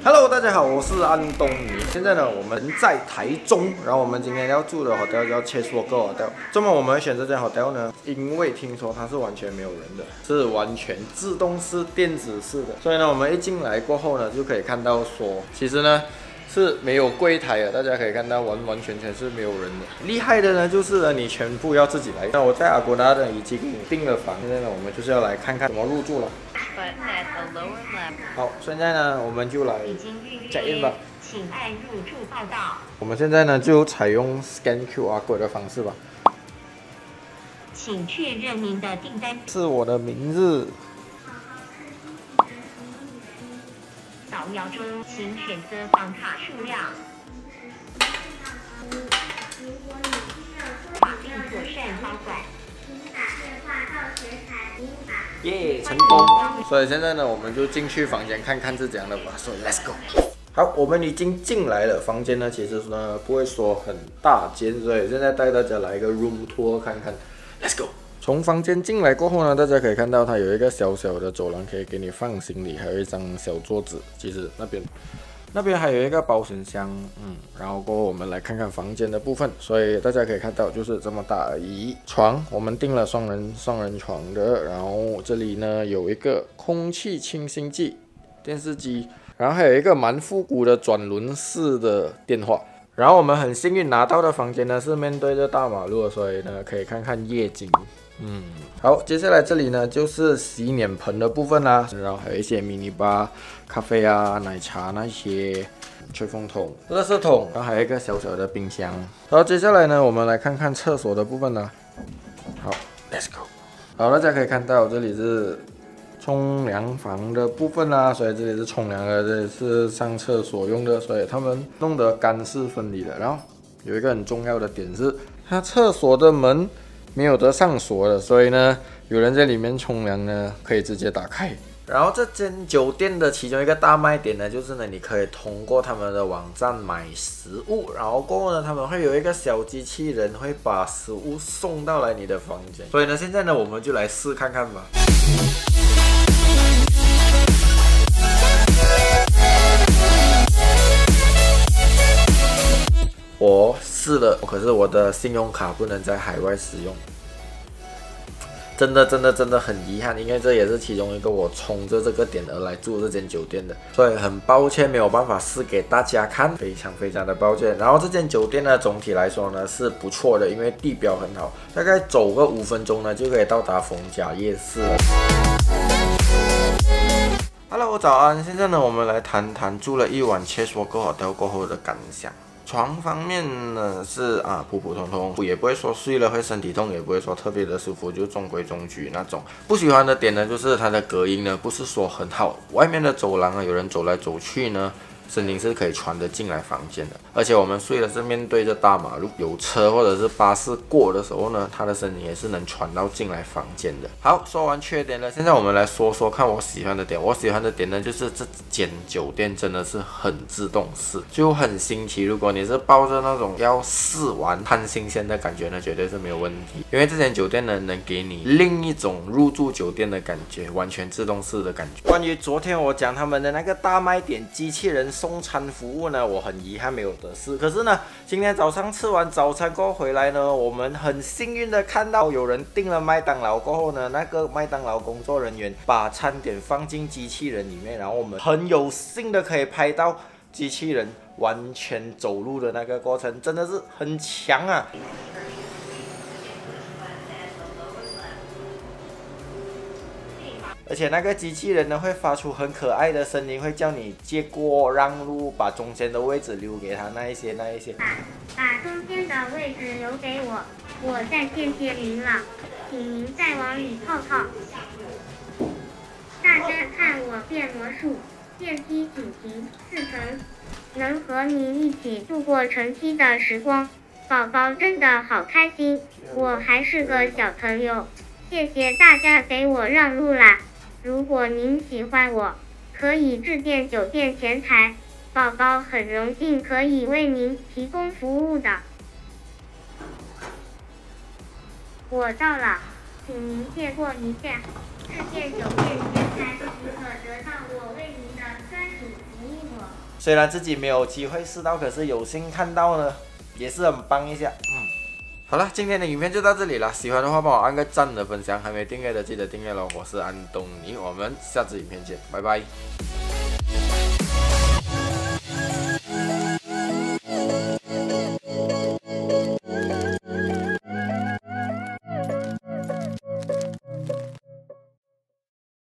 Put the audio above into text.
Hello， 大家好，我是安东尼。现在呢，我们在台中，然后我们今天要住的 hotel 叫 Chasewalker Hotel。这么我们会选这间 hotel 呢？因为听说它是完全没有人的，是完全自动式、电子式的。所以呢，我们一进来过后呢，就可以看到说，其实呢是没有柜台的，大家可以看到完全是没有人的。厉害的呢，就是呢你全部要自己来。那我在Agoda呢已经订了房，现在呢我们就是要来看看怎么入住了。好，现在呢我们就来 check in 吧。 请按入住报到。 我们现在呢就采用 scan QR code 的方式吧。 请确认您的订单。 是我的名字。 扫描中，请选择房卡数量。卡并妥善保管。 耶，成功！所以现在呢，我们就进去房间看看是怎样的吧。所以 let's go。好，我们已经进来了。房间呢，其实呢不会说很大间，所以现在带大家来一个 room tour 看看。Let's go。从房间进来过后呢，大家可以看到它有一个小小的走廊，可以给你放行李，还有一张小桌子。其实那边还有一个保险箱，然后过后我们来看看房间的部分。所以大家可以看到就是这么大而已。床我们订了双人床的，然后这里呢有一个空气清新剂、电视机，然后还有一个蛮复古的转轮式的电话。然后我们很幸运拿到的房间呢是面对着大马路，所以呢可以看看夜景。好，接下来这里呢就是洗脸盆的部分啦，然后还有一些 mini bar、咖啡啊、奶茶那些，吹风筒、垃圾桶，然后还有一个小小的冰箱。然后接下来呢，我们来看看厕所的部分啦。好 ，Let's go。好，大家可以看到这里是冲凉房的部分啦，所以这里是冲凉的，这里是上厕所用的，所以他们弄得干湿分离的。然后有一个很重要的点是，它厕所的门没有得上锁的，所以呢，有人在里面冲凉呢，可以直接打开。然后这间酒店的其中一个大卖点呢，就是呢，你可以通过他们的网站买食物，然后过后呢，他们会有一个小机器人会把食物送到来你的房间。所以呢，现在呢，我们就来试看看吧。我试了，可是我的信用卡不能在海外使用，真的很遗憾，因为这也是其中一个我冲着这个点而来住这间酒店的，所以很抱歉没有办法试给大家看，非常的抱歉。然后这间酒店呢，总体来说呢是不错的，因为地标很好，大概走个5分钟呢就可以到达逢甲夜市了。Hello， 早安！现在呢，我们来谈谈住了一晚 Chasewalker Hotel 过后的感想。床方面呢是普普通通，也不会说睡了会身体痛，也不会说特别的舒服，就中规中矩那种。不喜欢的点呢就是它的隔音呢不是说很好，外面的走廊有人走来走去呢，声音是可以传得进来房间的。而且我们睡的是面对着大马路，有车或者是巴士过的时候呢，它的声音也是能传到进来房间的。好，说完缺点了，现在我们来说说看我喜欢的点。我喜欢的点呢，就是这间酒店真的是很自动式，就很新奇。如果你是抱着那种要试玩、探新鲜的感觉呢，绝对是没有问题。因为这间酒店呢，能给你另一种入住酒店的感觉，完全自动式的感觉。关于昨天我讲他们的那个大卖点机器人送餐服务呢，我很遗憾没有得试。可是呢，今天早上吃完早餐过后回来呢，我们很幸运的看到有人订了麦当劳过后呢，那个麦当劳工作人员把餐点放进机器人里面，然后我们很有幸的可以拍到机器人完全走路的那个过程，真的是很强啊！而且那个机器人呢，会发出很可爱的声音，会叫你借过让路，把中间的位置留给他那一些。 把中间的位置留给我，我再谢谢您了，请您再往里靠靠。大家看我变魔术，电梯紧急4层，能和您一起度过晨曦的时光，宝宝真的好开心，我还是个小朋友，谢谢大家给我让路啦。如果您喜欢我，可以致电酒店前台，宝宝很荣幸可以为您提供服务的。我到了，请您借过一下，致电酒店前台即可得到我为您的专属服务。 虽然自己没有机会试到，可是有幸看到呢，也是很棒一下。好了，今天的影片就到这里了。喜欢的话帮我按个赞的分享，还没订阅的记得订阅咯。我是安东尼，我们下支影片见，拜拜。